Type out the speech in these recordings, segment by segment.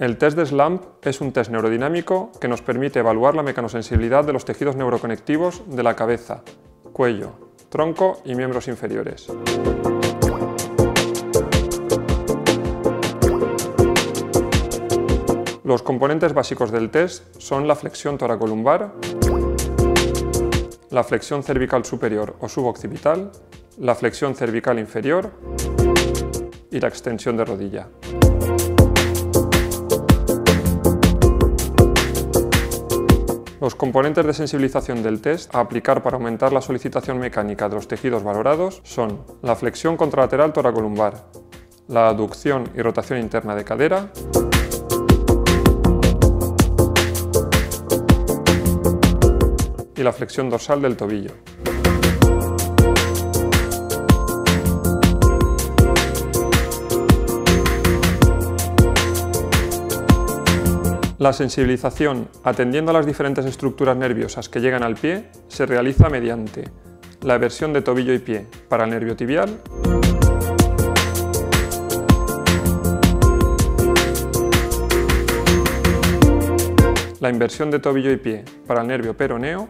El test de SLAMP es un test neurodinámico que nos permite evaluar la mecanosensibilidad de los tejidos neuroconectivos de la cabeza, cuello, tronco y miembros inferiores. Los componentes básicos del test son la flexión toracolumbar, la flexión cervical superior o suboccipital, la flexión cervical inferior y la extensión de rodilla. Los componentes de sensibilización del test a aplicar para aumentar la solicitación mecánica de los tejidos valorados son la flexión contralateral toracolumbar, la aducción y rotación interna de cadera, y la flexión dorsal del tobillo. La sensibilización, atendiendo a las diferentes estructuras nerviosas que llegan al pie, se realiza mediante la eversión de tobillo y pie para el nervio tibial, la inversión de tobillo y pie para el nervio peroneo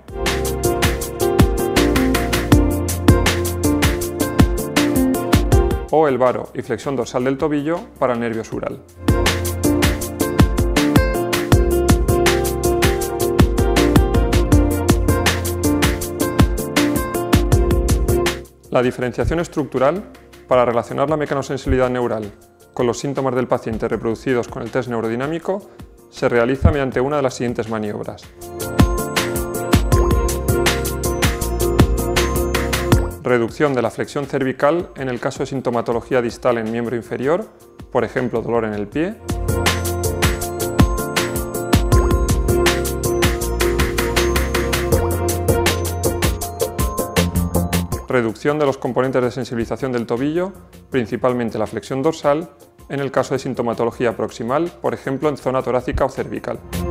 o el varo y flexión dorsal del tobillo para el nervio sural. La diferenciación estructural, para relacionar la mecanosensibilidad neural con los síntomas del paciente reproducidos con el test neurodinámico, se realiza mediante una de las siguientes maniobras. Reducción de la flexión cervical en el caso de sintomatología distal en miembro inferior, por ejemplo dolor en el pie. Reducción de los componentes de sensibilización del tobillo, principalmente la flexión dorsal, en el caso de sintomatología proximal, por ejemplo en zona torácica o cervical.